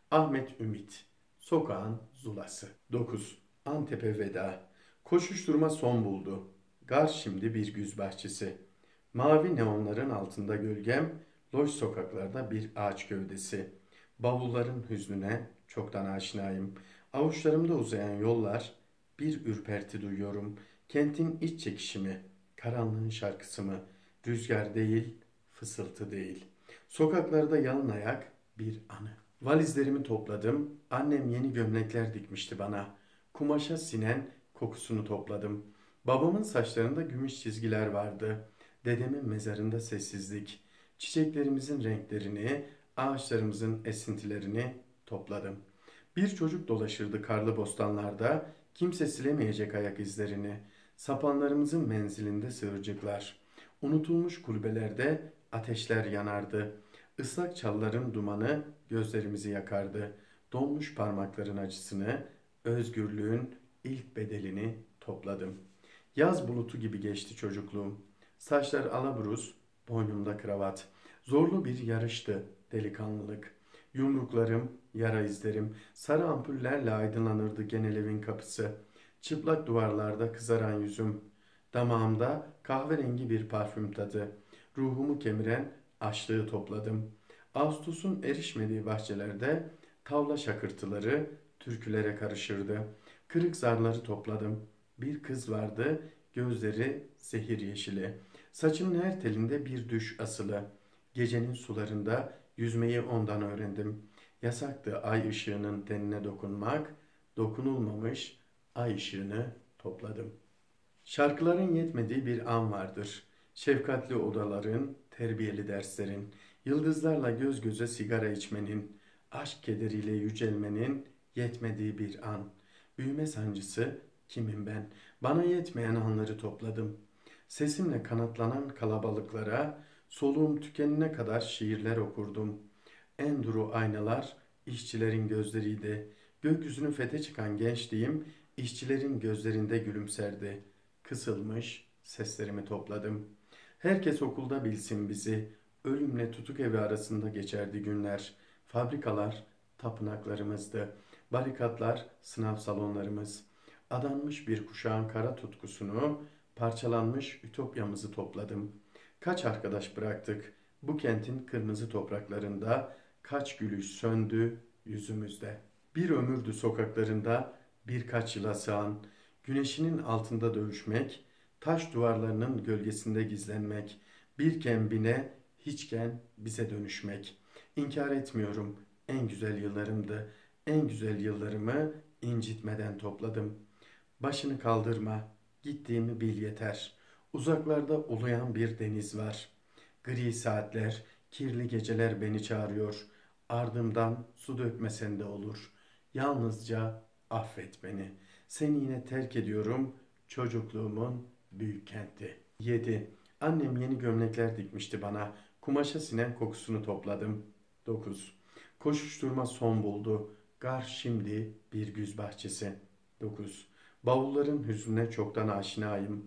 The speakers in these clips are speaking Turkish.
Ahmet Ümit, Sokağın Zulası. 9. Antep'e veda. Koşuşturma son buldu. Gar şimdi bir güz bahçesi. Mavi neonların altında gölgem, loş sokaklarda bir ağaç gövdesi. Bavulların hüznüne çoktan aşinayım. Avuçlarımda uzayan yollar, bir ürperti duyuyorum. Kentin iç çekişimi, karanlığın şarkısı mı? Rüzgar değil, fısıltı değil. Sokaklarda yalın ayak bir anı. Valizlerimi topladım. Annem yeni gömlekler dikmişti bana. Kumaşa sinen kokusunu topladım. Babamın saçlarında gümüş çizgiler vardı. Dedemin mezarında sessizlik. Çiçeklerimizin renklerini, ağaçlarımızın esintilerini topladım. Bir çocuk dolaşırdı karlı bostanlarda, kimse silemeyecek ayak izlerini. Sapanlarımızın menzilinde sığırcıklar. Unutulmuş kulübelerde ateşler yanardı. Islak çalların dumanı gözlerimizi yakardı. Donmuş parmakların acısını, özgürlüğün ilk bedelini topladım. Yaz bulutu gibi geçti çocukluğum. Saçlar alaburuz, boynumda kravat. Zorlu bir yarıştı delikanlılık. Yumruklarım, yara izlerim, sarı ampullerle aydınlanırdı genel evin kapısı. Çıplak duvarlarda kızaran yüzüm. Damağımda kahverengi bir parfüm tadı. Ruhumu kemiren açlığı topladım. Ağustos'un erişmediği bahçelerde tavla şakırtıları türkülere karışırdı. Kırık zarları topladım. Bir kız vardı, gözleri zehir yeşili. Saçının her telinde bir düş asılı. Gecenin sularında yüzmeyi ondan öğrendim. Yasaktı ay ışığının tenine dokunmak, dokunulmamış ay ışığını topladım. Şarkıların yetmediği bir an vardır. Şefkatli odaların, terbiyeli derslerin, yıldızlarla göz göze sigara içmenin, aşk kederiyle yücelmenin yetmediği bir an. Büyüme sancısı kimim ben? Bana yetmeyen anları topladım. Sesimle kanatlanan kalabalıklara, soluğum tükenene kadar şiirler okurdum. En duru aynalar işçilerin gözleriydi. Gökyüzünü fethe çıkan gençliğim işçilerin gözlerinde gülümserdi. Kısılmış seslerimi topladım. Herkes okulda bilsin bizi. Ölümle tutuk evi arasında geçerdi günler. Fabrikalar tapınaklarımızdı. Barikatlar sınav salonlarımız. Adanmış bir kuşağın kara tutkusunu, parçalanmış ütopyamızı topladım. Kaç arkadaş bıraktık bu kentin kırmızı topraklarında, kaç gülüş söndü yüzümüzde. Bir ömürdü sokaklarında birkaç yıla sığan, güneşinin altında dövüşmek, taş duvarlarının gölgesinde gizlenmek, birken bine, hiçken bize dönüşmek. İnkar etmiyorum, en güzel yıllarımdı. En güzel yıllarımı incitmeden topladım. Başını kaldırma, gittiğimi bil yeter. Uzaklarda uluyan bir deniz var. Gri saatler, kirli geceler beni çağırıyor. Ardımdan su dökmesen de olur. Yalnızca affet beni. Seni yine terk ediyorum. Çocukluğumun büyük kenti. 7. Annem yeni gömlekler dikmişti bana. Kumaşa sinen kokusunu topladım. 9. Koşuşturma son buldu. Gar şimdi bir güz bahçesi. 9. Bavulların hüznüne çoktan aşinayım.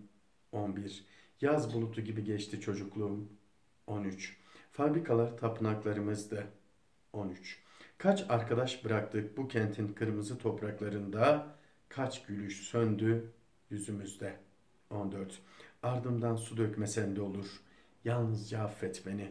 11. Yaz bulutu gibi geçti çocukluğum. 13. Fabrikalar tapınaklarımızdı. 13. Kaç arkadaş bıraktık bu kentin kırmızı topraklarında, kaç gülüş söndü yüzümüzde. 14. Ardımdan su dökmesen de olur. Yalnızca affet beni.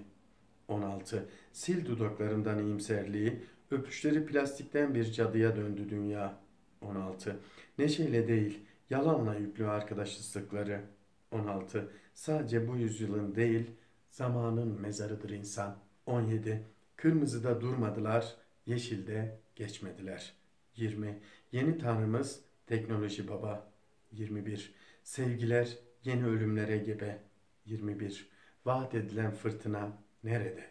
16. Sil dudaklarımdan iyimserliği, öpüşleri plastikten bir cadıya döndü dünya. 16. Neşeyle değil, yalanla yüklü arkadaşlıkları. 16. Sadece bu yüzyılın değil, zamanın mezarıdır insan. 17. Kırmızıda durmadılar, yeşilde geçmediler. 20. Yeni tanrımız teknoloji baba. 21. Sevgiler yeni ölümlere gebe. 21. Vaat edilen fırtına nerede?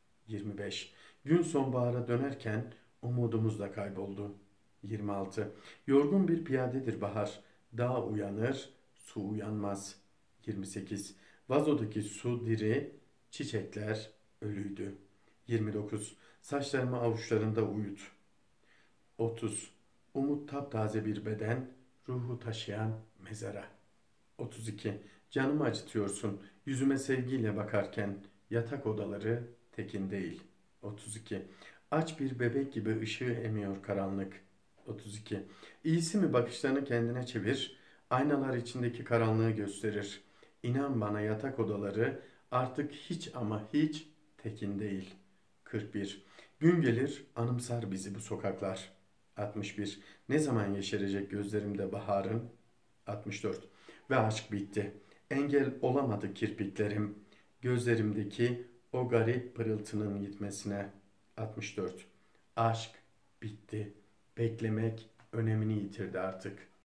25. Gün sonbahara dönerken umudumuz da kayboldu. 26. Yorgun bir piyadedir bahar. Dağ uyanır, su uyanmaz. 28. Vazodaki su diri, çiçekler ölüydü. 29. Saçlarımı avuçlarında uyut. 30. Umut taptaze bir beden, ruhu taşıyan mezara. 32. Canımı acıtıyorsun, yüzüme sevgiyle bakarken yatak odaları tekin değil. 32. Aç bir bebek gibi ışığı emiyor karanlık. 32. İyisi mi bakışlarını kendine çevir, aynalar içindeki karanlığı gösterir. İnan bana yatak odaları artık hiç ama hiç tekin değil. 41. Gün gelir anımsar bizi bu sokaklar. 61. Ne zaman yeşerecek gözlerimde baharın? 64. Ve aşk bitti. Engel olamadı kirpiklerim. Gözlerimdeki o garip pırıltının gitmesine. 64. Aşk bitti. Beklemek önemini yitirdi artık.